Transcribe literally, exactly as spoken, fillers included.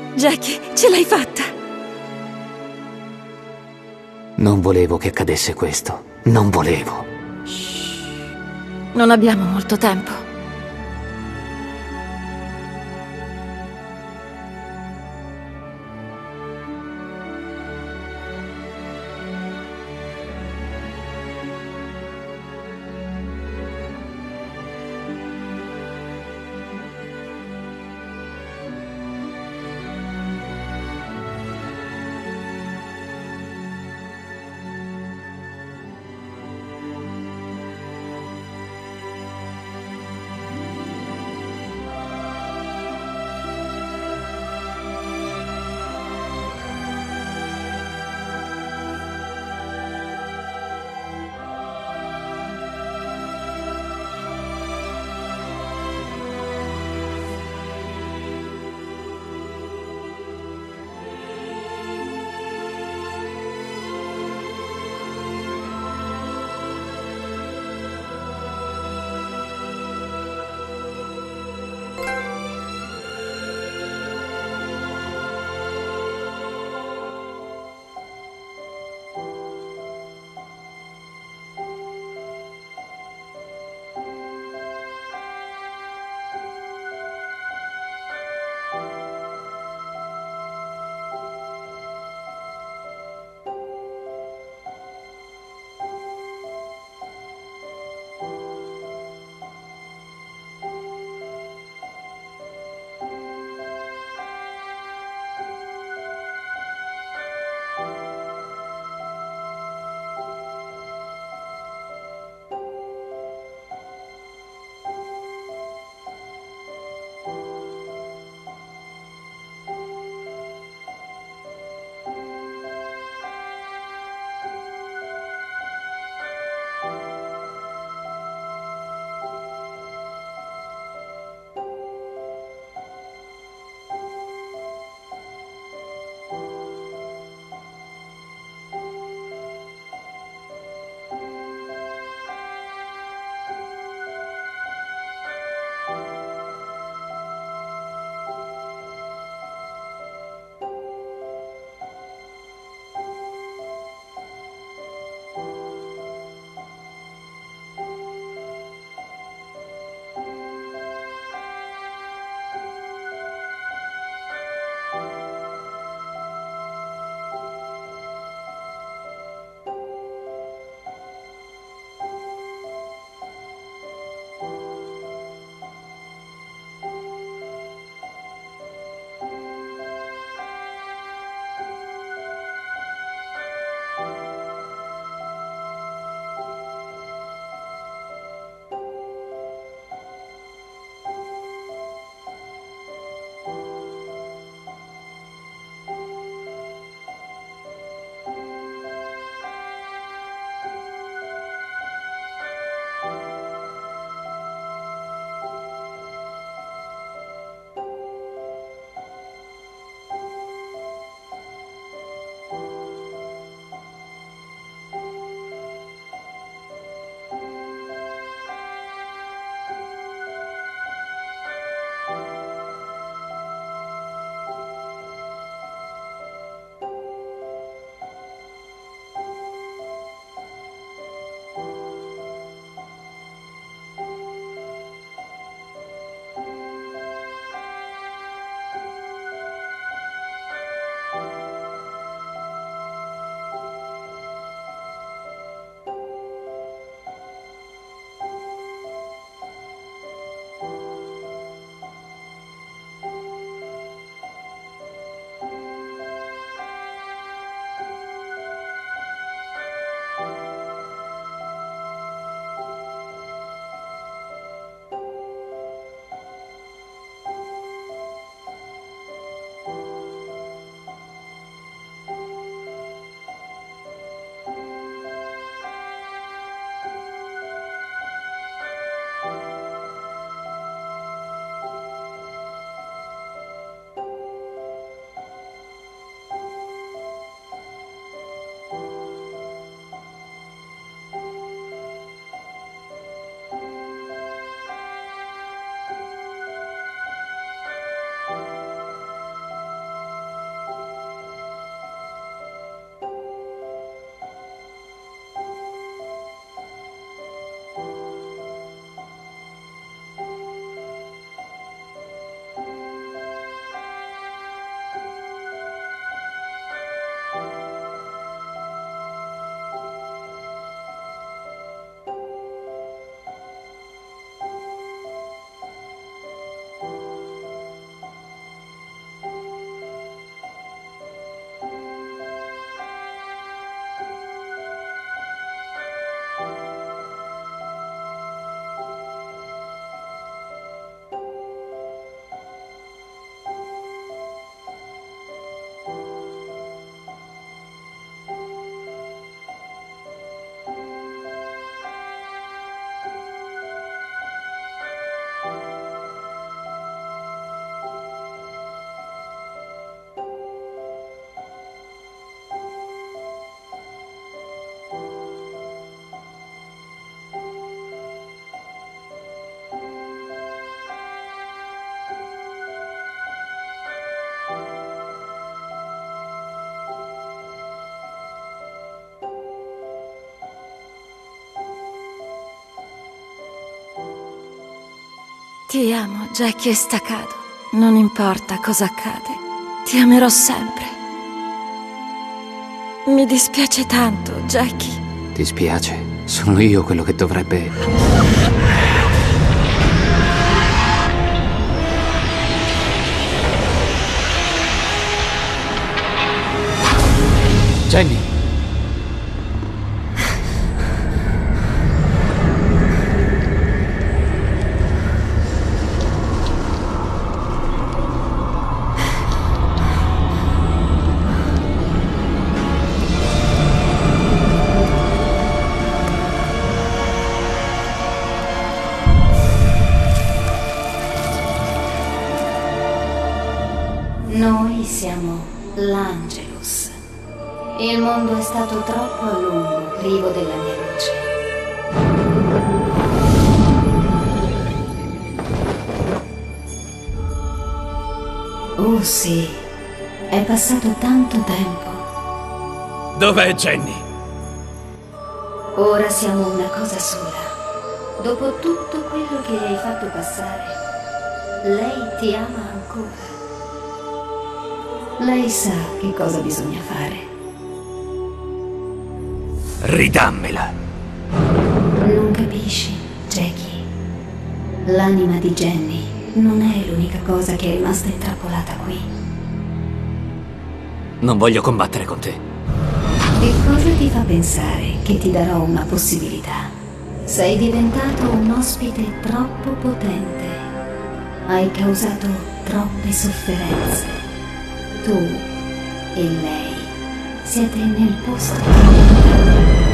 Jackie, ce l'hai fatta! Non volevo che accadesse questo. Non volevo. Non abbiamo molto tempo. Ti amo, Jackie Estacado. Non importa cosa accade, ti amerò sempre. Mi dispiace tanto, Jackie. Ti spiace? Sono io quello che dovrebbe... Jenny! Noi siamo l'Angelus. Il mondo è stato troppo a lungo privo della mia luce. Oh sì, è passato tanto tempo. Dov'è Jenny? Ora siamo una cosa sola. Dopo tutto quello che hai fatto passare, lei ti ama ancora. Lei sa che cosa bisogna fare. Ridammela. Non capisci, Jackie? L'anima di Jenny non è l'unica cosa che è rimasta intrappolata qui. Non voglio combattere con te. E cosa ti fa pensare che ti darò una possibilità? Sei diventato un ospite troppo potente. Hai causato troppe sofferenze. Tu e lei siete nel posto.